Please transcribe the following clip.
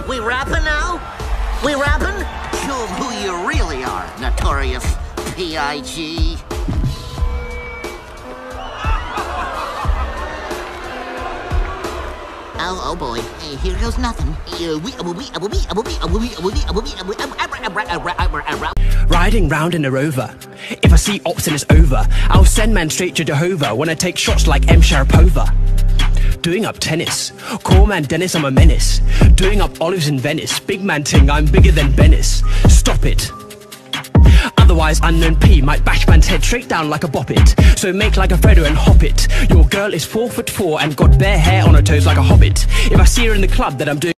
We rapping now? We rapping? Show 'em who you really are, Notorious P.I.G. Oh boy, here goes nothing. Riding round in a Rover. If I see ops and it's over, I'll send man straight to Jehovah when I take shots like M. Sharapova. Doing up tennis. Call man Dennis, I'm a menace. Doing up olives in Venice. Big man ting, I'm bigger than Venice. Stop it. Otherwise, unknown P might bash man's head straight down like a bop it. So make like a Freddo and hop it. Your girl is 4'4" and got bare hair on her toes like a hobbit. If I see her in the club that I'm doing